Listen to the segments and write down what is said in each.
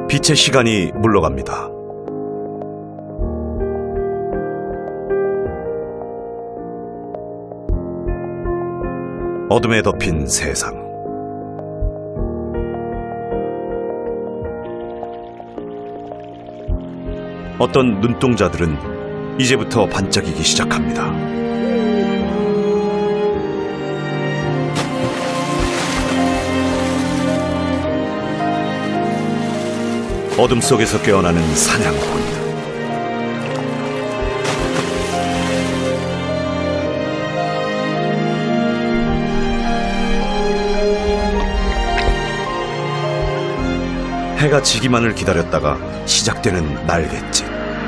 빛의 시간이 물러갑니다. 어둠에 덮인 세상. 어떤 눈동자들은 이제부터 반짝이기 시작합니다. 어둠 속에서 깨어나는 사냥꾼. 해가 지기만을 기다렸다가 시작되는 날갯짓.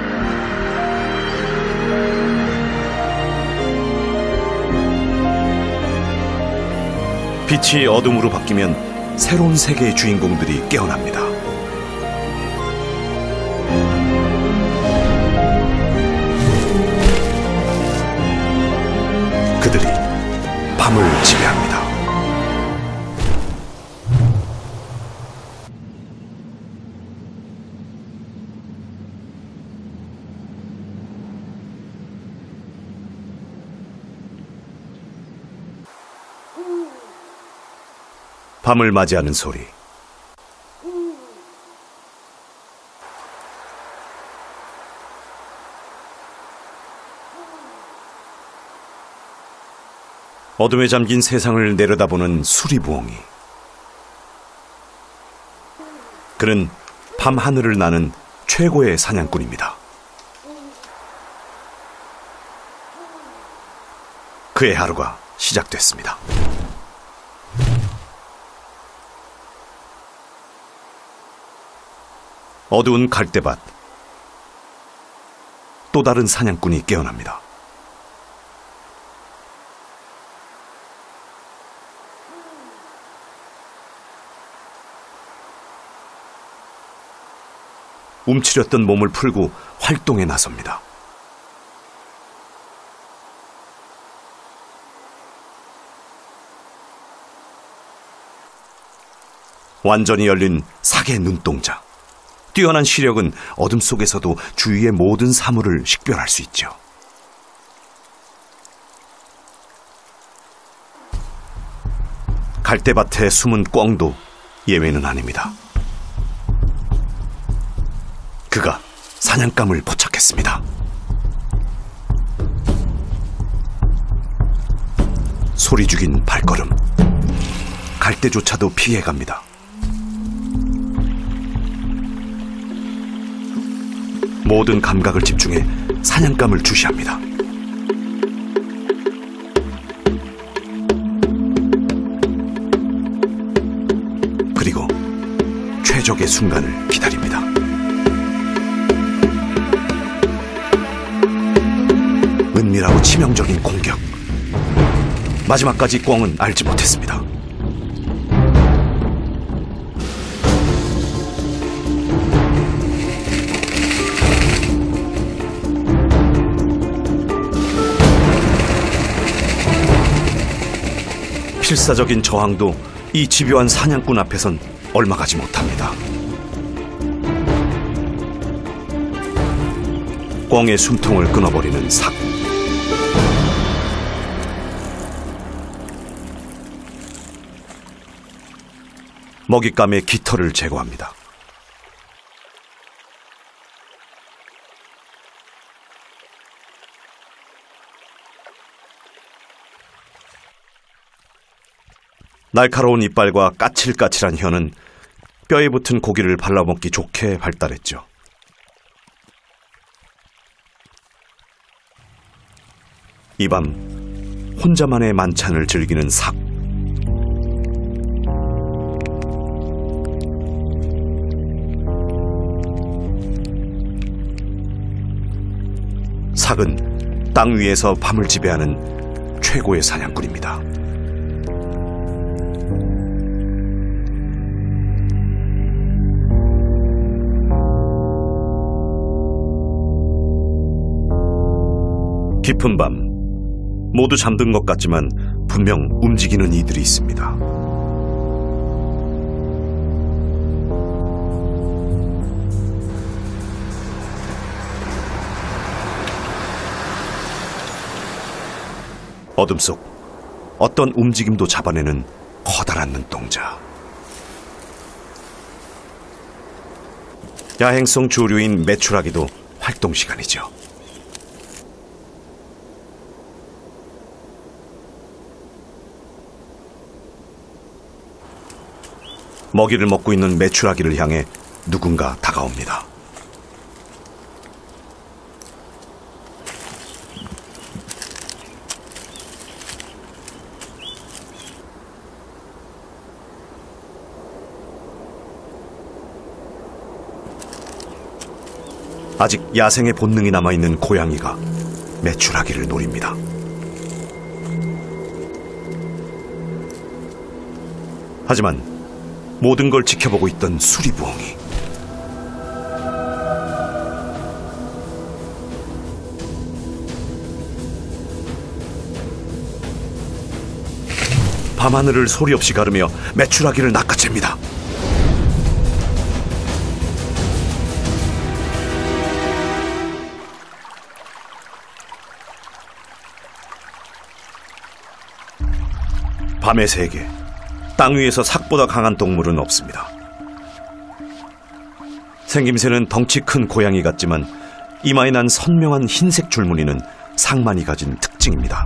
빛이 어둠으로 바뀌면 새로운 세계의 주인공들이 깨어납니다. 그들이 밤을 지배합니다. 밤을 맞이하는 소리. 어둠에 잠긴 세상을 내려다보는 수리부엉이. 그는 밤 하늘을 나는 최고의 사냥꾼입니다. 그의 하루가 시작됐습니다. 어두운 갈대밭. 또 다른 사냥꾼이 깨어납니다. 움츠렸던 몸을 풀고 활동에 나섭니다. 완전히 열린 사계 눈동자. 뛰어난 시력은 어둠 속에서도 주위의 모든 사물을 식별할 수 있죠. 갈대밭에 숨은 꿩도 예외는 아닙니다. 그가 사냥감을 포착했습니다. 소리 죽인 발걸음. 갈대조차도 피해갑니다. 모든 감각을 집중해 사냥감을 주시합니다. 그리고 최적의 순간을 기다립니다. 은밀하고 치명적인 공격. 마지막까지 꿩은 알지 못했습니다. 필사적인 저항도 이 집요한 사냥꾼 앞에선 얼마 가지 못합니다. 꿩의 숨통을 끊어버리는 삭. 먹잇감의 깃털을 제거합니다. 날카로운 이빨과 까칠까칠한 혀는 뼈에 붙은 고기를 발라먹기 좋게 발달했죠. 이 밤 혼자만의 만찬을 즐기는 삭. 삭은 땅 위에서 밤을 지배하는 최고의 사냥꾼입니다. 깊은 밤, 모두 잠든 것 같지만 분명 움직이는 이들이 있습니다. 어둠 속 어떤 움직임도 잡아내는 커다란 눈동자. 야행성 조류인 메추라기도 활동 시간이죠. 먹이를 먹고 있는 메추라기를 향해 누군가 다가옵니다. 아직 야생의 본능이 남아있는 고양이가 메추라기를 노립니다. 하지만 모든 걸 지켜보고 있던 수리부엉이. 밤하늘을 소리 없이 가르며 메추라기를 낚아챕니다. 밤의 세계, 땅 위에서 삭보다 강한 동물은 없습니다. 생김새는 덩치 큰 고양이 같지만 이마에 난 선명한 흰색 줄무늬는 삭만이 가진 특징입니다.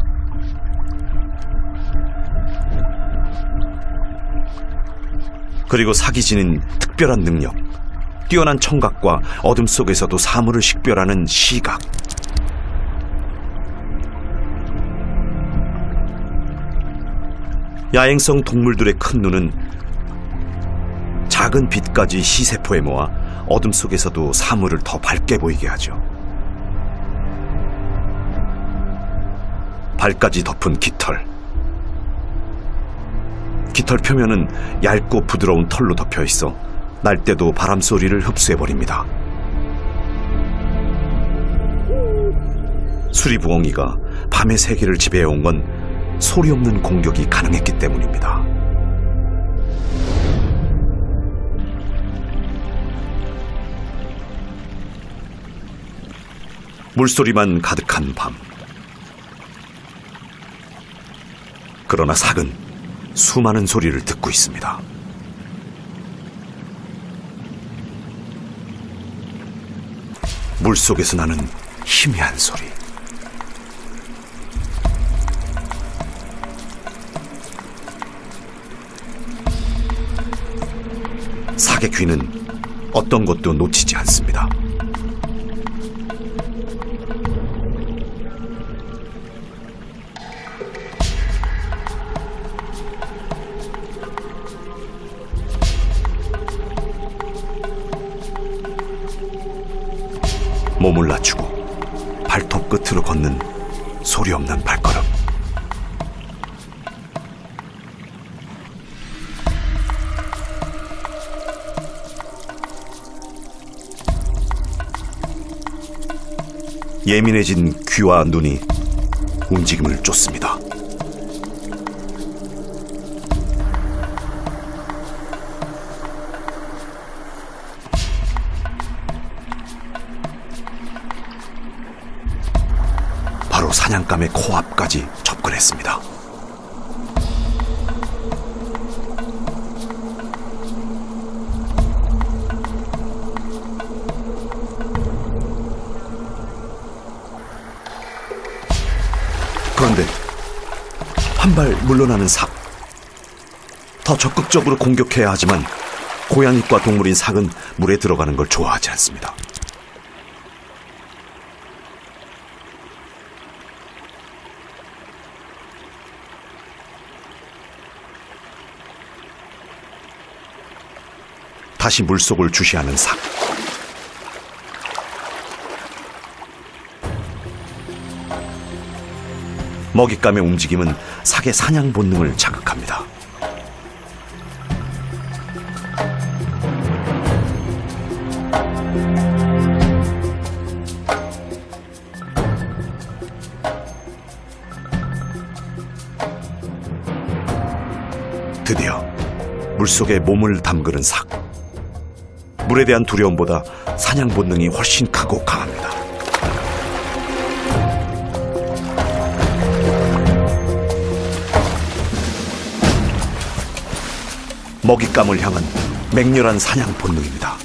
그리고 삭이 지닌 특별한 능력, 뛰어난 청각과 어둠 속에서도 사물을 식별하는 시각. 야행성 동물들의 큰 눈은 작은 빛까지 시세포에 모아 어둠 속에서도 사물을 더 밝게 보이게 하죠. 발까지 덮은 깃털. 깃털 표면은 얇고 부드러운 털로 덮여 있어 날 때도 바람 소리를 흡수해버립니다. 수리부엉이가 밤의 세계를 지배해온 건 소리 없는 공격이 가능했기 때문입니다. 물소리만 가득한 밤. 그러나 삭은 수많은 소리를 듣고 있습니다. 물속에서 나는 희미한 소리. 삭의 귀는 어떤 것도 놓치지 않습니다. 몸을 낮추고 발톱 끝으로 걷는 소리 없는 발걸음. 예민해진 귀와 눈이 움직임을 쫓습니다. 바로 사냥감의 코앞까지 접근했습니다. 그런데 한 발 물러나는 삭. 더 적극적으로 공격해야 하지만 고양이과 동물인 삭은 물에 들어가는 걸 좋아하지 않습니다. 다시 물속을 주시하는 삭. 먹잇감의 움직임은 삭의 사냥 본능을 자극합니다. 드디어 물속에 몸을 담그는 삭. 물에 대한 두려움보다 사냥 본능이 훨씬 크고 강합니다. 먹잇감을 향한 맹렬한 사냥 본능입니다.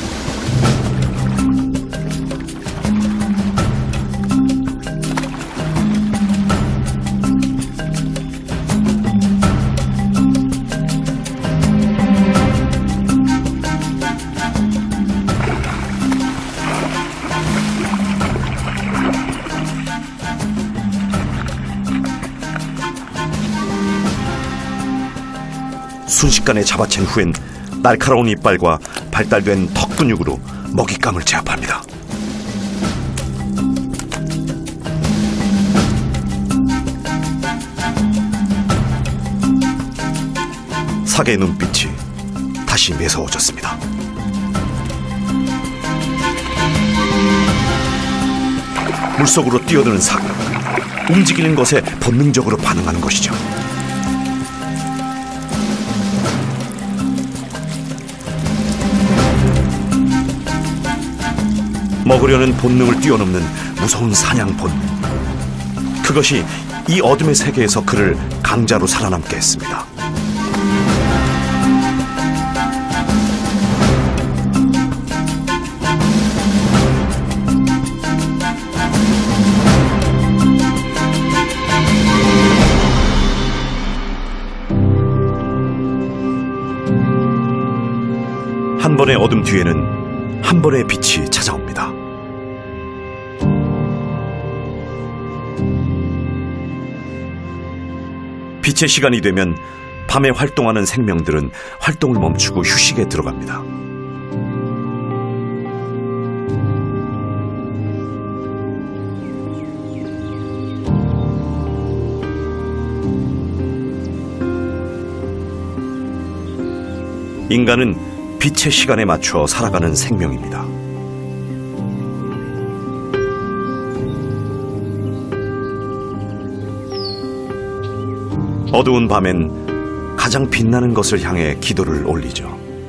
순식간에 잡아챈 후엔 날카로운 이빨과 발달된 턱 근육으로 먹잇감을 제압합니다. 삭의 눈빛이 다시 매서워졌습니다. 물속으로 뛰어드는 삭, 움직이는 것에 본능적으로 반응하는 것이죠. 먹으려는 본능을 뛰어넘는 무서운 사냥 본능. 그것이 이 어둠의 세계에서 그를 강자로 살아남게 했습니다. 한 번의 어둠 뒤에는 한 번의 빛이 찾아옵니다. 빛의 시간이 되면 밤에 활동하는 생명들은 활동을 멈추고 휴식에 들어갑니다. 인간은 빛의 시간에 맞춰 살아가는 생명입니다. 어두운 밤엔 가장 빛나는 것을 향해 기도를 올리죠.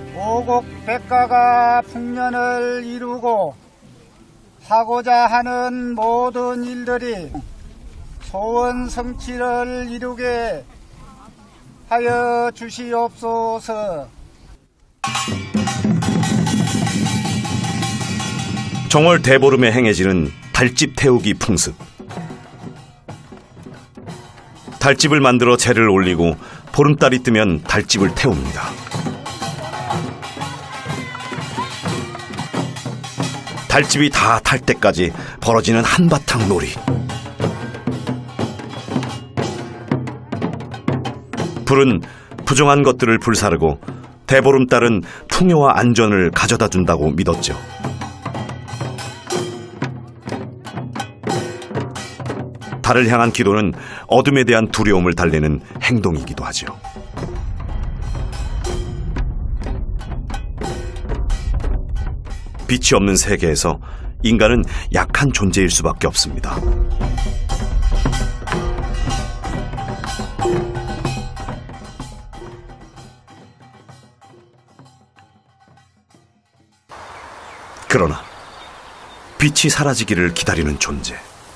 오곡백가가 풍년을 이루고 하고자 하는 모든 일들이 소원 성취를 이루게 하여 주시옵소서. 정월 대보름에 행해지는 달집 태우기 풍습. 달집을 만들어 재를 올리고 보름달이 뜨면 달집을 태웁니다. 달집이 다 탈 때까지 벌어지는 한바탕 놀이. 불은 부정한 것들을 불사르고 대보름달은 풍요와 안전을 가져다 준다고 믿었죠. 달을 향한 기도는 어둠에 대한 두려움을 달래는 행동이기도 하죠. 빛이 없는 세계에서 인간은 약한 존재일 수밖에 없습니다. 그러나 빛이 사라지기를 기다리는 존재.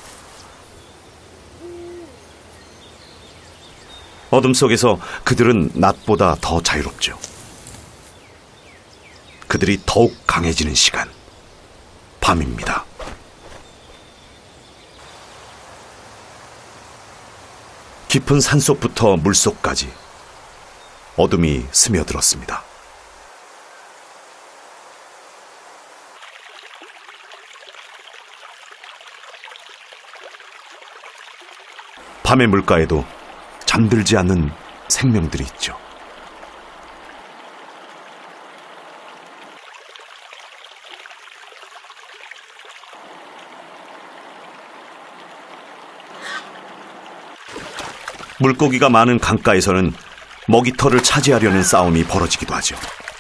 어둠 속에서 그들은 낮보다 더 자유롭죠. 그들이 더욱 강해지는 시간, 밤입니다. 깊은 산속부터 물속까지 어둠이 스며들었습니다. 밤의 물가에도 잠들지 않는 생명들이 있죠. 물고기가 많은 강가에서는 먹이터를 차지하려는 싸움이 벌어지기도 하죠.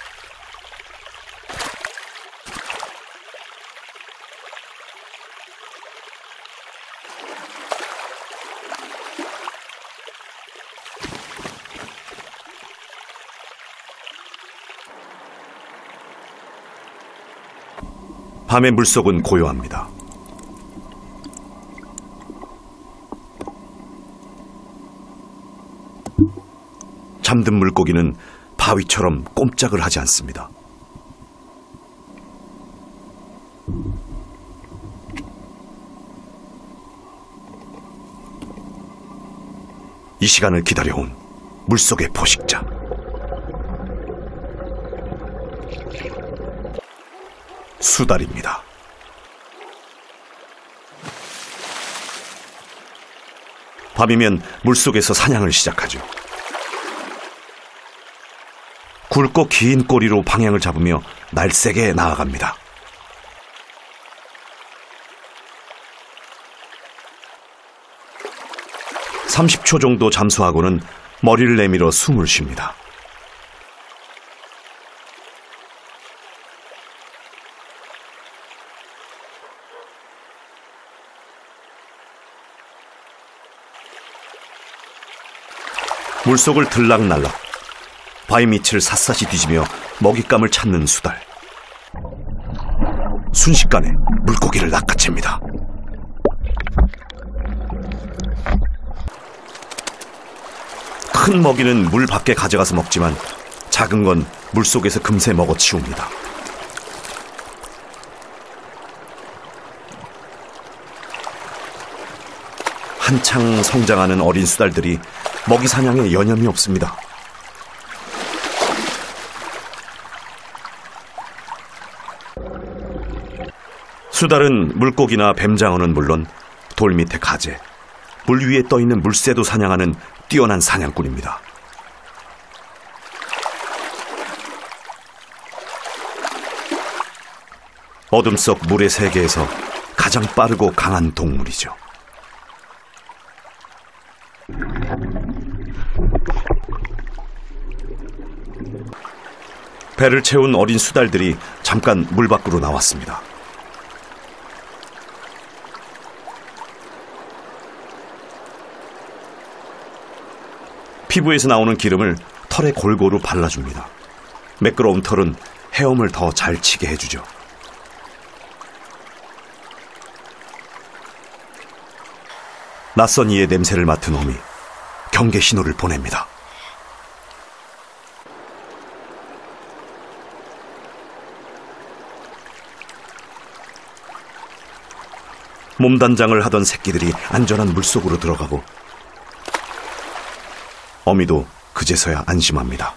밤의 물속은 고요합니다. 잠든 물고기는 바위처럼 꼼짝을 하지 않습니다. 이 시간을 기다려온 물속의 포식자. 수달입니다. 밤이면 물속에서 사냥을 시작하죠. 굵고 긴 꼬리로 방향을 잡으며 날쌔게 나아갑니다. (30초) 정도 잠수하고는 머리를 내밀어 숨을 쉽니다. 물속을 들락날락, 바위 밑을 샅샅이 뒤지며 먹잇감을 찾는 수달. 순식간에 물고기를 낚아챕니다. 큰 먹이는 물 밖에 가져가서 먹지만 작은 건 물속에서 금세 먹어치웁니다. 한창 성장하는 어린 수달들이 먹이 사냥에 여념이 없습니다. 수달은 물고기나 뱀장어는 물론 돌 밑에 가재, 물 위에 떠있는 물새도 사냥하는 뛰어난 사냥꾼입니다. 어둠 속 물의 세계에서 가장 빠르고 강한 동물이죠. 배를 채운 어린 수달들이 잠깐 물 밖으로 나왔습니다. 피부에서 나오는 기름을 털에 골고루 발라줍니다. 매끄러운 털은 헤엄을 더 잘 치게 해주죠. 낯선 이의 냄새를 맡은 어미, 경계 신호를 보냅니다. 몸단장을 하던 새끼들이 안전한 물속으로 들어가고 어미도 그제서야 안심합니다.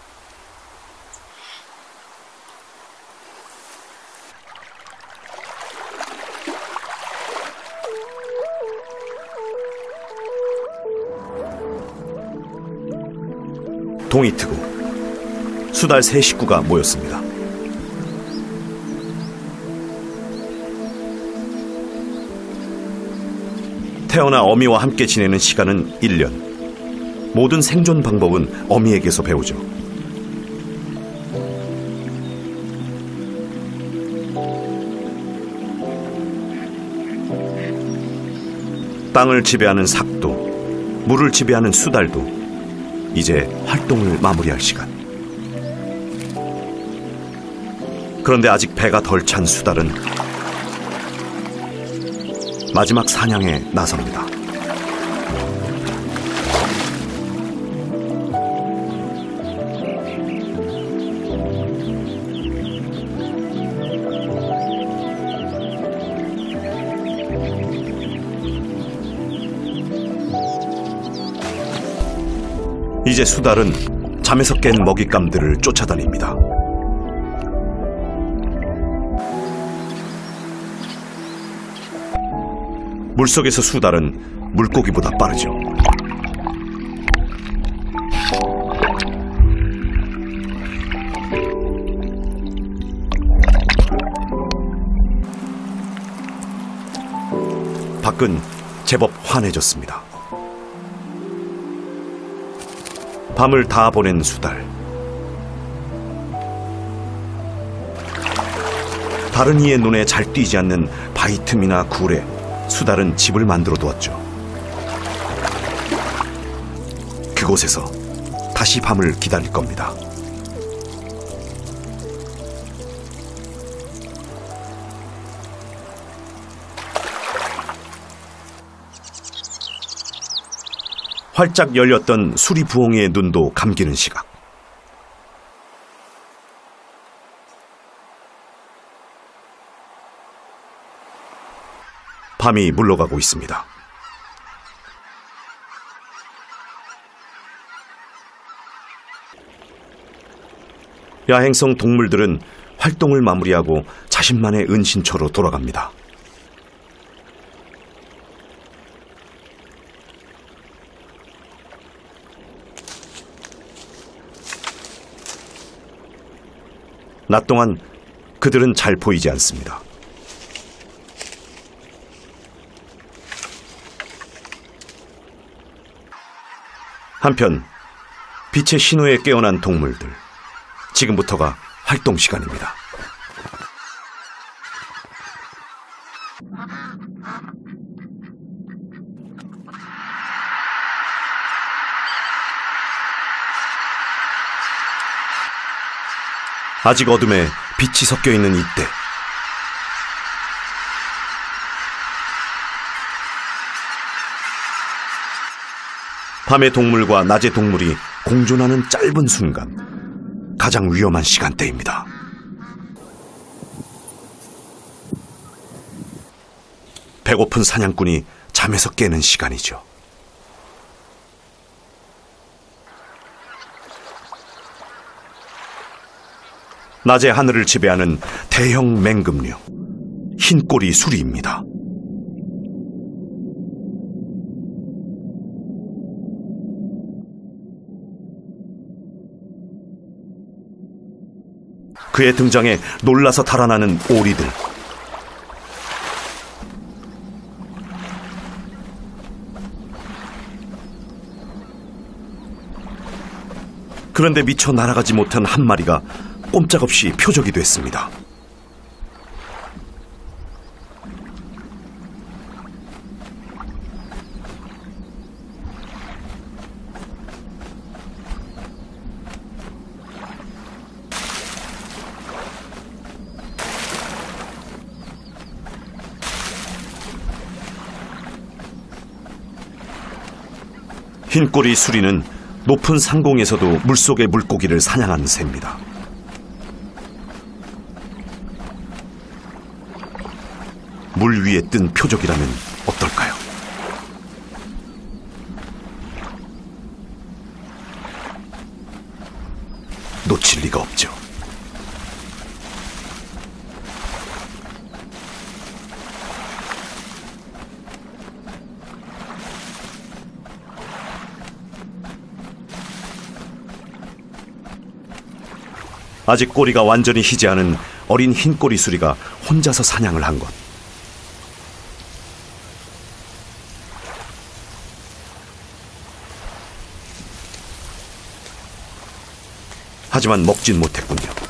동이 트고 수달 세 식구가 모였습니다. 태어나 어미와 함께 지내는 시간은 1년. 모든 생존 방법은 어미에게서 배우죠. 땅을 지배하는 삭도, 물을 지배하는 수달도 이제 활동을 마무리할 시간. 그런데 아직 배가 덜 찬 수달은 마지막 사냥에 나섭니다. 이제 수달은 잠에서 깬 먹잇감들을 쫓아다닙니다. 물속에서 수달은 물고기보다 빠르죠. 밖은 제법 환해졌습니다. 밤을 다 보낸 수달. 다른 이의 눈에 잘 띄지 않는 바위 틈이나 굴에 수달은 집을 만들어 두었죠. 그곳에서 다시 밤을 기다릴 겁니다. 활짝 열렸던 수리부엉이의 눈도 감기는 시각. 밤이 물러가고 있습니다. 야행성 동물들은 활동을 마무리하고 자신만의 은신처로 돌아갑니다. 낮 동안 그들은 잘 보이지 않습니다. 한편 빛의 신호에 깨어난 동물들, 지금부터가 활동 시간입니다. 아직 어둠에 빛이 섞여 있는 이때, 밤의 동물과 낮의 동물이 공존하는 짧은 순간, 가장 위험한 시간대입니다. 배고픈 사냥꾼이 잠에서 깨는 시간이죠. 낮의 하늘을 지배하는 대형 맹금류, 흰꼬리 수리입니다. 그의 등장에 놀라서 달아나는 오리들. 그런데 미처 날아가지 못한 한 마리가 꼼짝없이 표적이 됐습니다. 흰꼬리 수리는 높은 상공에서도 물속의 물고기를 사냥하는 새입니다. 물 위에 뜬 표적이라면 어떨까요? 놓칠 리가 없죠. 아직 꼬리가 완전히 희지 않은 어린 흰꼬리 수리가 혼자서 사냥을 한 것. 하지만 먹진 못했군요.